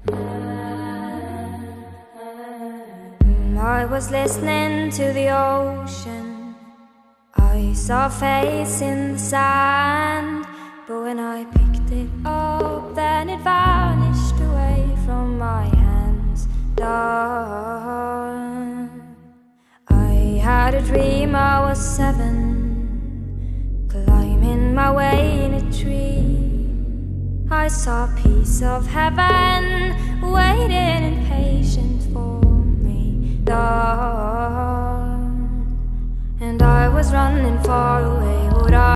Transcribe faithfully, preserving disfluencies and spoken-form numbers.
I was listening to the ocean. I saw a face in the sand, but when I picked it up, then it vanished away from my hands. Done. I had a dream I was seven, climbing my way in a tree. I saw a piece of heaven waiting impatient for me. Done. And I was running far away. Would I